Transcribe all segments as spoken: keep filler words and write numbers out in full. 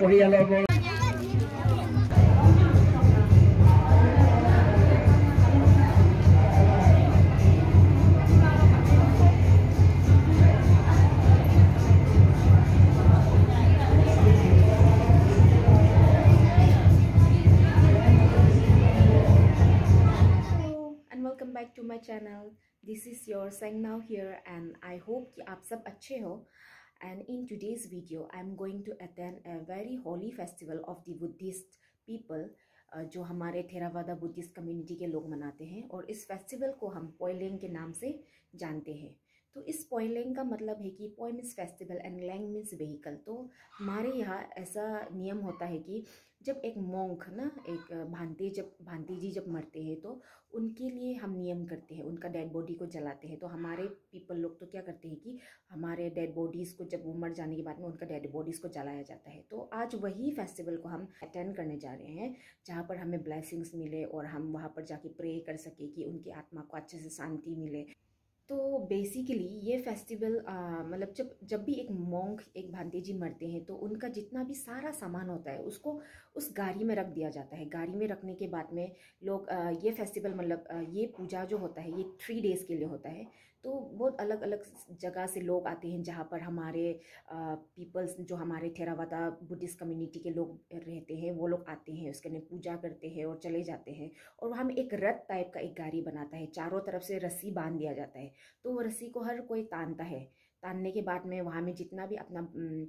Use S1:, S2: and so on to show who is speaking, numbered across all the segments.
S1: back to my channel. This is your Sang Now here and I hope कि आप सब अच्छे हो. And in today's video I'm going to attend a very holy festival of the Buddhist people जो हमारे Theravada Buddhist community के लोग मनाते हैं और इस फेस्टिवल को हम Poi-Leng के नाम से जानते हैं. तो इस Poi-Leng का मतलब है कि Poi means festival and Leng means vehicle. तो हमारे यहाँ ऐसा नियम होता है कि जब एक मोंक ना एक भांति जब भांति जी जब मरते हैं तो उनके लिए हम नियम करते हैं, उनका डेड बॉडी को जलाते हैं. तो हमारे पीपल लोग तो क्या करते हैं कि हमारे डेड बॉडीज़ को जब वो मर जाने के बाद में उनका डेड बॉडीज़ को जलाया जाता है. तो आज वही फेस्टिवल को हम अटेंड करने जा रहे हैं जहाँ पर हमें ब्लेसिंग्स मिले और हम वहाँ पर जाके प्रे कर सके कि उनकी आत्मा को अच्छे से शांति मिले. तो बेसिकली ये फेस्टिवल मतलब जब जब भी एक मोंक एक भांति जी मरते हैं तो उनका जितना भी सारा सामान होता है उसको उस गाड़ी में रख दिया जाता है. गाड़ी में रखने के बाद में लोग आ, ये फेस्टिवल मतलब आ, ये पूजा जो होता है ये थ्री डेज़ के लिए होता है. तो बहुत अलग अलग जगह से लोग आते हैं जहाँ पर हमारे पीपल्स जो हमारे थेरावादा बुद्धिस्ट कम्युनिटी के लोग रहते हैं वो लोग आते हैं, उसके लिए पूजा करते हैं और चले जाते हैं. और वहाँ में एक रथ टाइप का एक गाड़ी बनाता है, चारों तरफ से रस्सी बांध दिया जाता है. तो वो रस्सी को हर कोई तानता है. तानने के बाद में वहाँ में जितना भी अपना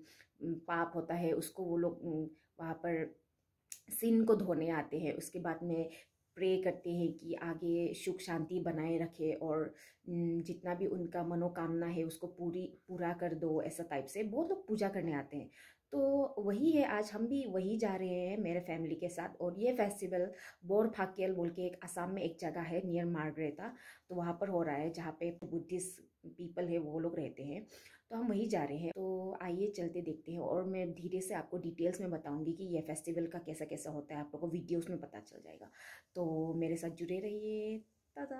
S1: पाप होता है उसको वो लोग वहाँ पर सिन को धोने आते हैं. उसके बाद में प्रे करते हैं कि आगे सुख शांति बनाए रखे और जितना भी उनका मनोकामना है उसको पूरी पूरा कर दो, ऐसा टाइप से बहुत लोग पूजा करने आते हैं. तो वही है, आज हम भी वही जा रहे हैं मेरे फैमिली के साथ. और ये फेस्टिवल बोरफाके बोल के एक असम में एक जगह है नियर मार्गरेटा, तो वहाँ पर हो रहा है जहाँ पे बुद्धिस्ट पीपल है वो लोग रहते हैं. तो हम वही जा रहे हैं. तो आइए चलते देखते हैं और मैं धीरे से आपको डिटेल्स में बताऊंगी कि ये फेस्टिवल का कैसा कैसा होता है. आप लोगों को वीडियोस में पता चल जाएगा, तो मेरे साथ जुड़े रहिए. Tada.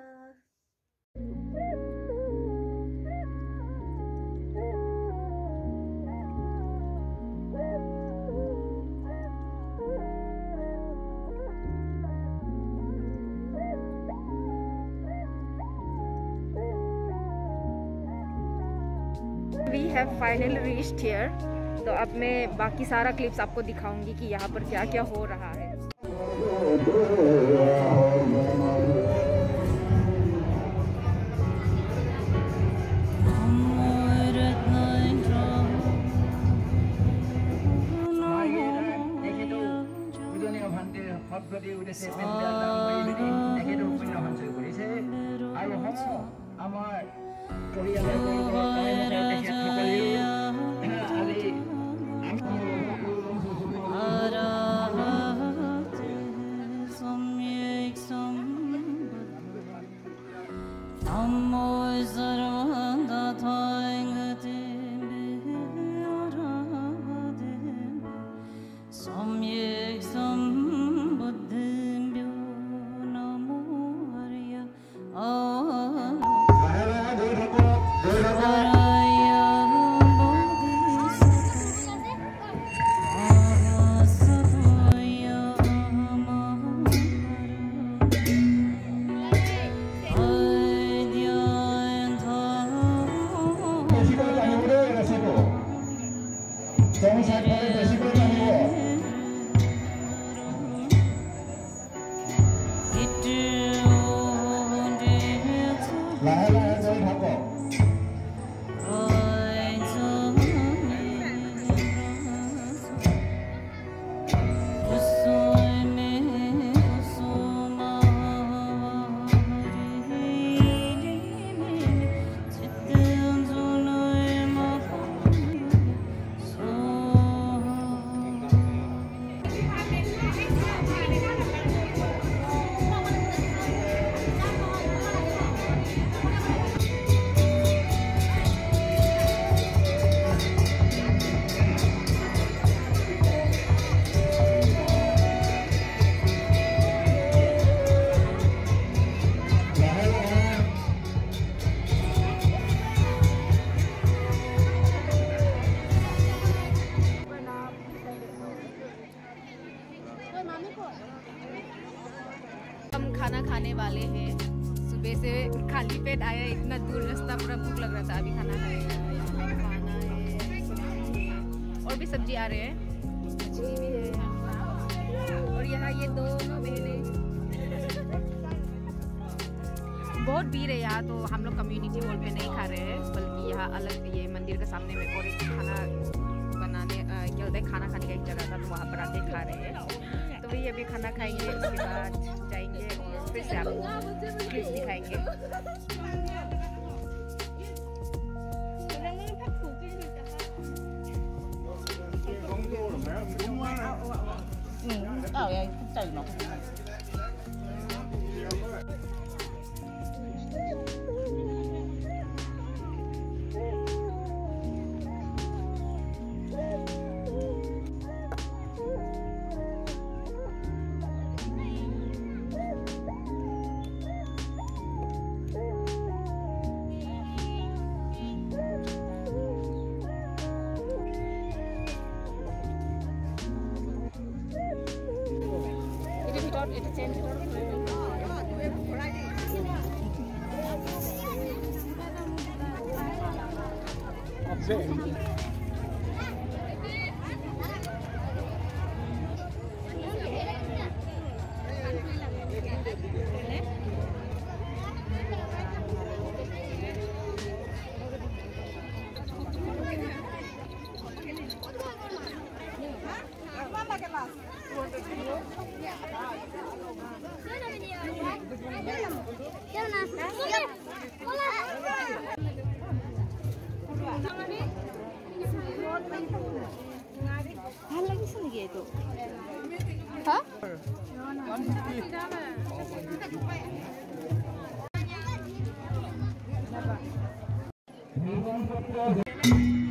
S1: We have finally reached here. तो अब मैं बाकी सारा क्लिप्स आपको दिखाऊंगी कि यहाँ पर क्या क्या हो रहा है.
S2: खाने वाले हैं। सुबह से खाली पेट आया, इतना दूर रास्ता, पूरा भूख लग रहा था। अभी खाना खाएगा। यहाँ पे खाना है, सब्जी है, और भी सब्जी आ रहे हैं, मछली भी है। और यहाँ ये दोनों बहनें, बहुत भीड़ है यहाँ, तो हम लोग कम्युनिटी हॉल पे नहीं खा रहे हैं, बल्कि यहाँ अलग ये मंदिर के सामने में और एक खाना बनाने क्या होता है, खाना खाने का एक जगह था, तो वहाँ पर आके खा रहे हैं। तो वही अभी खाना खाएंगे, उसके बाद जाएंगे और फिर से आपको क्लिप्स दिखाएंगे।
S3: Huh?